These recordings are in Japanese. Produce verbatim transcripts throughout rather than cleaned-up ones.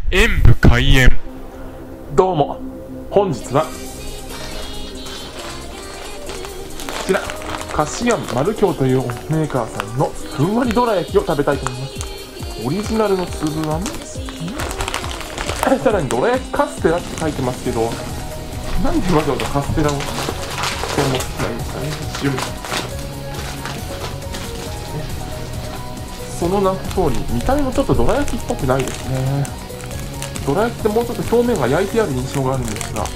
演武開演。 どうも、本日はこちら菓子庵マルキョウというメーカーさんのふんわりどら焼きを食べたいと思います。オリジナルの粒あん、さらにどら焼きカステラって書いてますけど、なんでわざわざカステラをと思ってないですかね。一瞬その名の通り見た目もちょっとどら焼きっぽくないですね。どら焼きってもうちょっと表面が焼いてある印象があるんですが、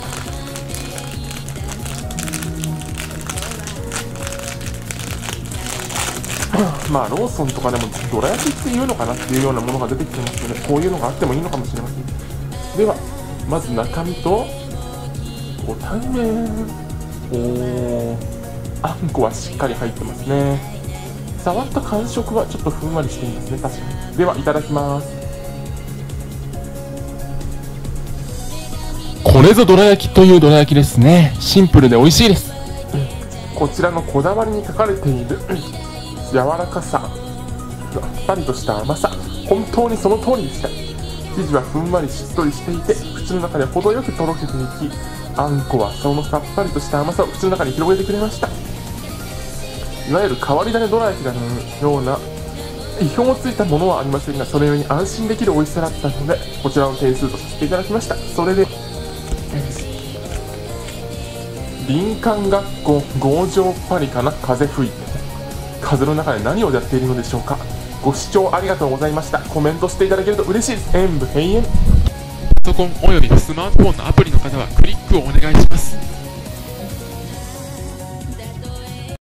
まあローソンとかでもどら焼きっていうのかなっていうようなものが出てきてますので、こういうのがあってもいいのかもしれません。ではまず中身とご対面。おー、あんこはしっかり入ってますね。触った感触はちょっとふんわりしていますね、確かに。ではいただきます。 これぞどら焼きというどら焼きですね。シンプルで美味しいです。 こちらのこだわりに書かれている柔らかさ、さっぱりとした甘さ、本当にその通りでした。生地はふんわりしっとりしていて、口の中で程よくとろけていき、あんこはそのさっぱりとした甘さを口の中に広げてくれました。いわゆる変わり種どら焼きのような意表もついたものはありませんが、それよりに安心できる美味しさだったので、こちらの点数とさせていただきました。それで林間学校強情パリかな。風吹いて風の中で何をやっているのでしょうか。ご視聴ありがとうございました。コメントしていただけると嬉しいです。演武閉園。 パソコンおよびスマートフォンのアプリの方はクリックをお願いします。